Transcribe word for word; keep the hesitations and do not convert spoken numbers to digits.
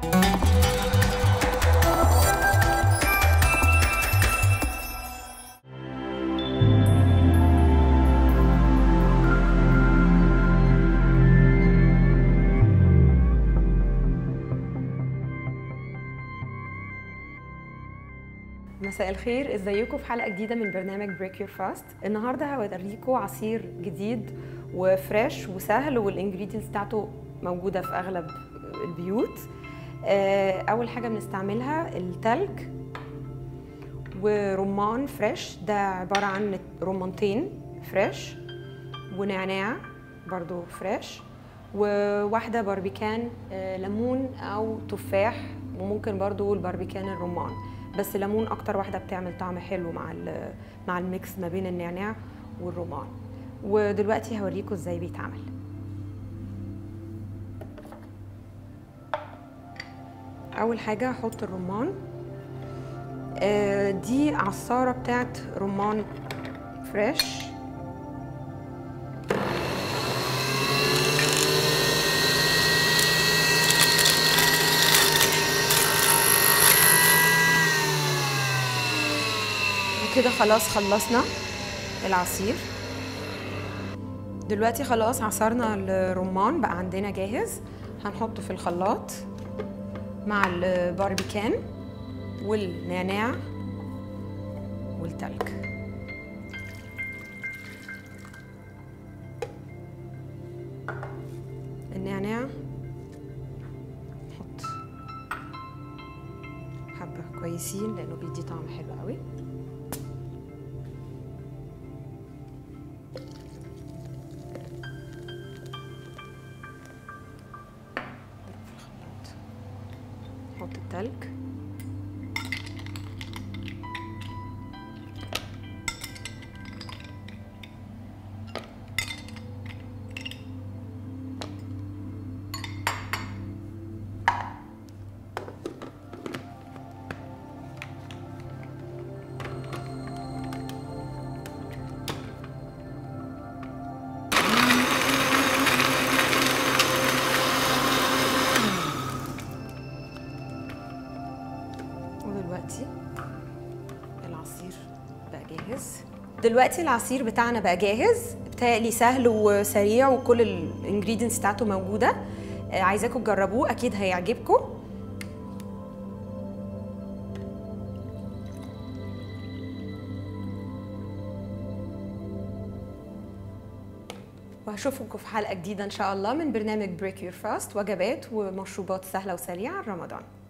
مساء الخير، ازيكم في حلقه جديده من برنامج بريك يور فاست. النهارده هوريكم عصير جديد وفريش وسهل والانجريدينتس بتاعته موجوده في اغلب البيوت. اول حاجه بنستعملها التلج ورمان فريش، ده عباره عن رمانتين فريش ونعناع برضو فريش، وواحده باربيكان ليمون او تفاح، وممكن برضو الباربيكان الرمان، بس ليمون اكتر واحده بتعمل طعم حلو مع مع الميكس ما بين النعناع والرمان. ودلوقتي هوريكم ازاي بيتعمل. اول حاجه هحط الرمان، دي عصاره بتاعت رمان فريش، كده خلاص خلصنا العصير. دلوقتي خلاص عصرنا الرمان بقى عندنا جاهز، هنحطه في الخلاط مع الباربيكان والنعناع والتلج. النعناع نحط حبة كويسين لأنه بيدي طعم حلو قوي. نحط التلج، ودلوقتي العصير بقى جاهز. دلوقتي العصير بتاعنا بقى جاهز، بتهيألي سهل وسريع وكل الانجريدينتس بتاعته موجوده. عايزاكم تجربوه، اكيد هيعجبكم. وهشوفكم في حلقه جديده ان شاء الله من برنامج بريك يور فاست، وجبات ومشروبات سهله وسريعه رمضان.